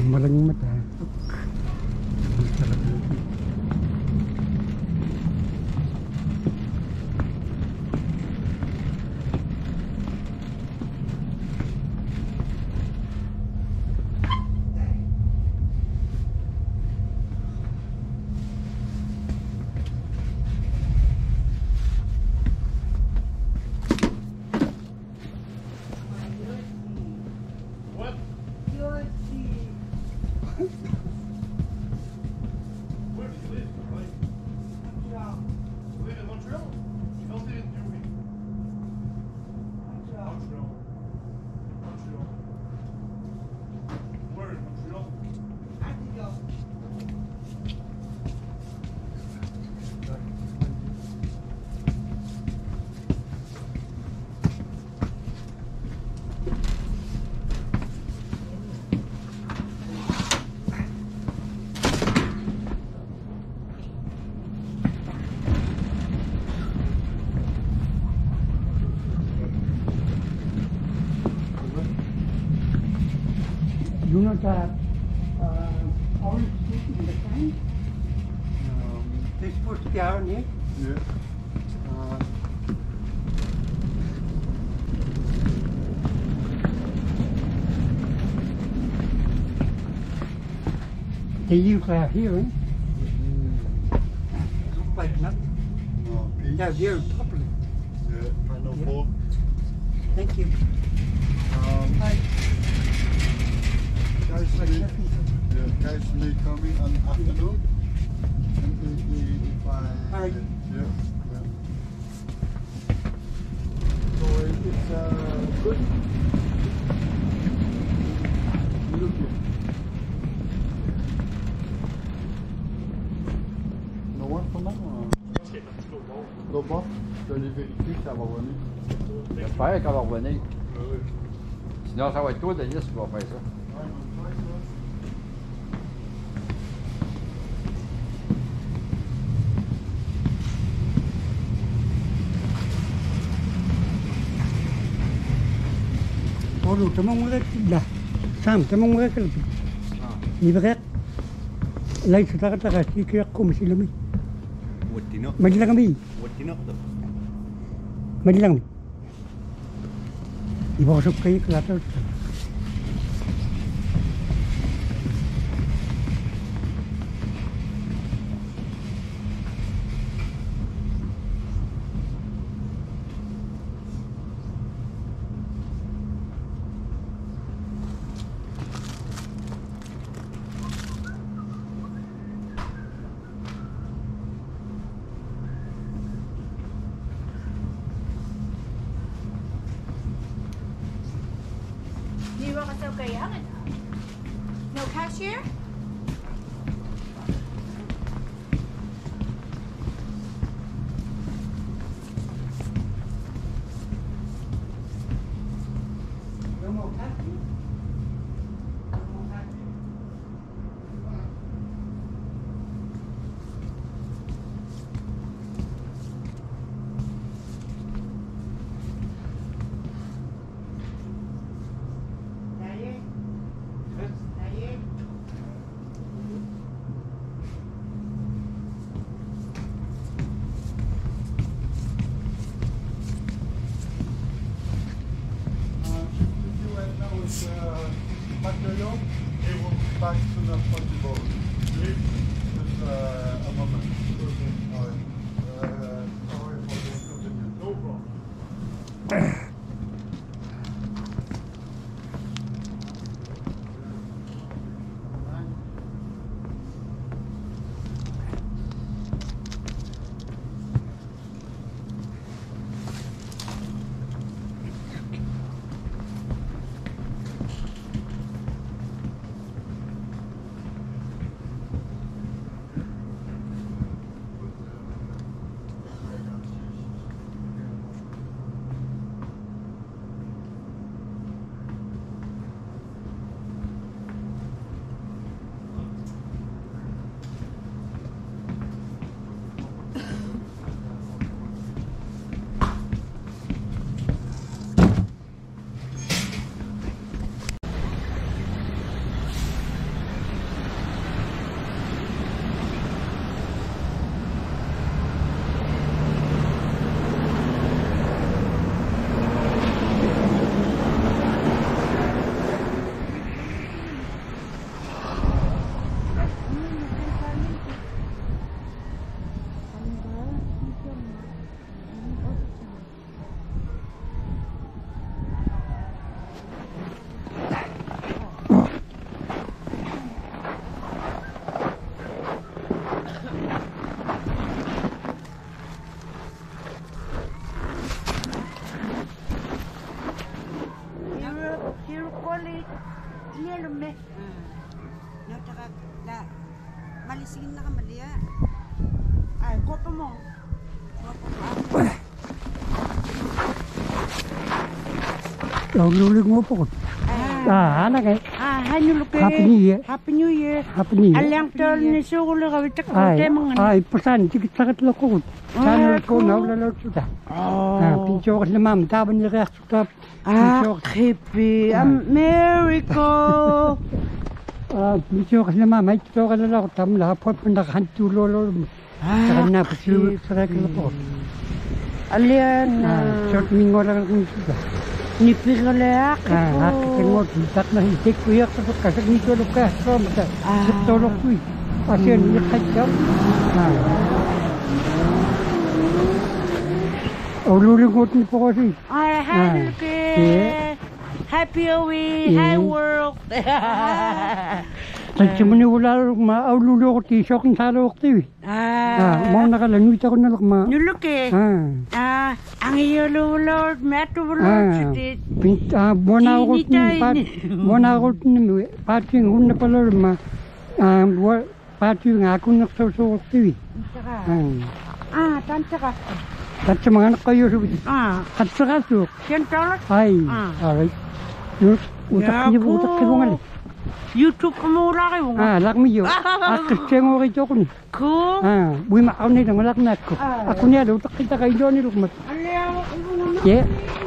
Malang mata. You know that orange fruit in the can? They're supposed to be out here. Yeah. They usually have here, eh? Look like nothing. No, peach. Yeah, very popular. Yeah, pineapple. Thank you. Hi. Guys, Like may, nothing. yeah, guys may come in on afternoon. And if I... Hi. Yeah, yeah. So it's good. Look here. No one for now? Go bort. Je vais aller vérifier que ça va revenir. J'espère qu'elle va revenir. Sinon, ça va être toi, Denis, qui va faire ça. Olo, tamang mga dah. Sam, tamang mga kalapit. Ibarat. Lai sa taka-taka, sikir ako masilami. Wattino. Madilang kami. Wattino. Madilang kami. Ibasok kayo kalataw. Di ba kasi kayangan? No cashier? Material, it will be back to the possible. Just a moment. Sorry for the inconvenience. No problem. Kirukoli. Nilume. Nataka la malisigin na kamali ah. Ay, kopo mo. Lulig mo po. Anak eh. Hanyuluke. Happy New Year. Happy New Year. Happy New Year. Alang tol ni sugul ka witak ko Ay, temang. ay, pesan, sikit sakit lo ko. Sana ko na ulan sudah. Pincho kasi ma'am, taban niya kaya sudah. Happy America. Pincho kasi ma'am, ay ito ka lang ako. Tam lapot mo nakahantu lolo. Saka na pasiyo sa kaya ko. Alian. Short mingo lang kung sudah. Nipigaleak ko. Akin mo, tak na hitik ko yak sa kasag nito lo ka. So, mata, sitolok ko eh. Kasi yun, niyak ka. Lulingot niyo po kasi. Ay, happy Happy away, hi world. Kasi mo ni wala maululo ko ti shoking salo ko ti. Mo nakalanwit ako na ma. Nulok eh. Ang iyo Lord, meto Lord. Bona ko bona ko ni pating hunna pala ma. Pating ako na so ti. Tanta ka. Tatsa mga anak kayo sabi. Katsa kaso. $10? Ay, alright. Utak kayo nga. YouTube ka mo wala kayo nga. Lak mi yo. Kasi mo kayo ko ni. Ko? Buwi makaw na yung malak na ko. Ako niya, utak kita kayo doon ni Lukmat. Aliyaw, ano naman? Yeah.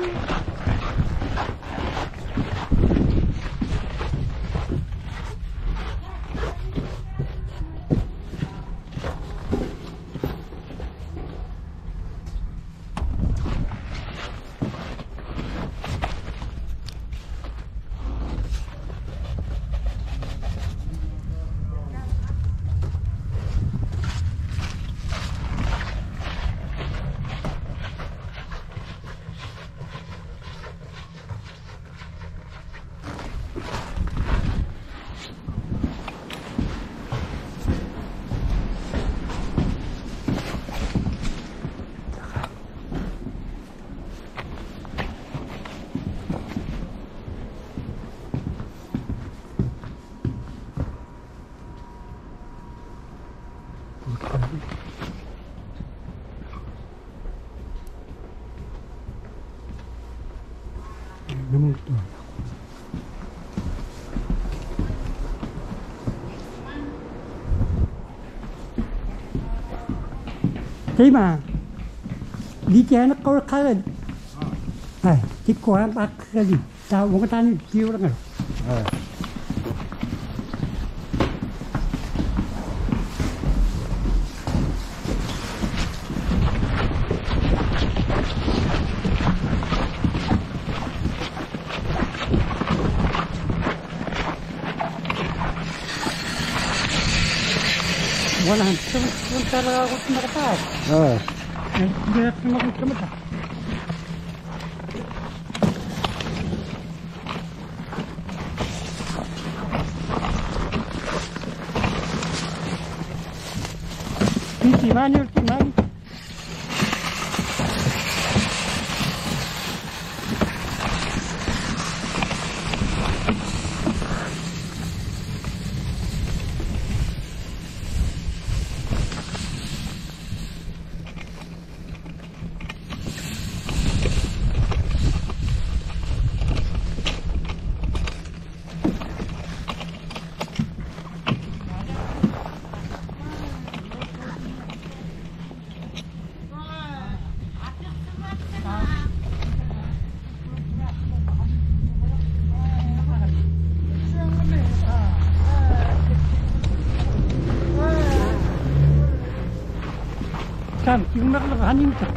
Thế mà đi chơi nó có khá là chỉ có bác cái gì tao muốn cái tan chiêu đó này. Wala nang talaga ako nakataas. Hindi na sumagot. Timani. Kan, yung nakalakahanin ka.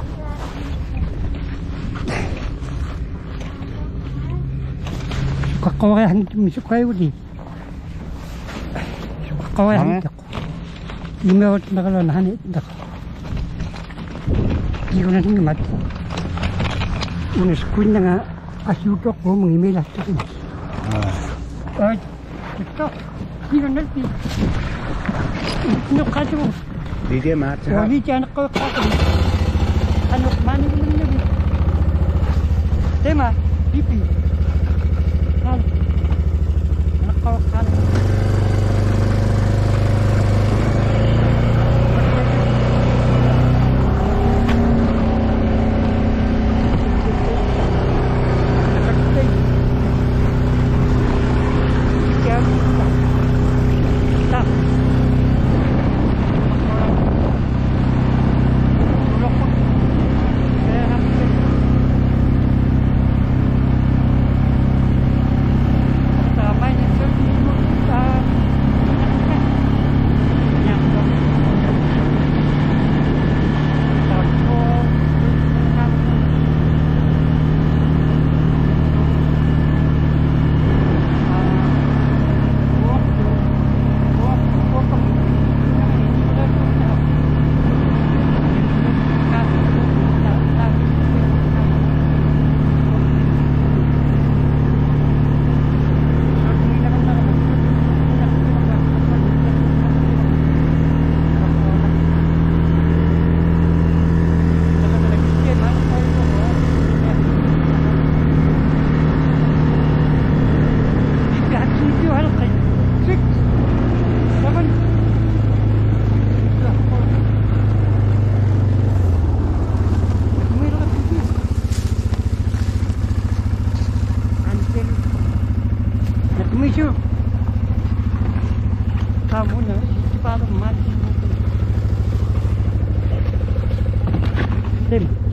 Kakawakayahan ito, misukayo di. Kakawakayahan ito. Yung mga nakalanahan ito. Hindi ko na tingnan. Unas ko na nga asyuto ko, mga email at ito. Ito. Hindi ko natin. Ito kasi mo. Đi đi mà. Đi chơi nó có ano man naman yun. Tema, pipi. kau kan. Kamu nak cepat mati. Tim.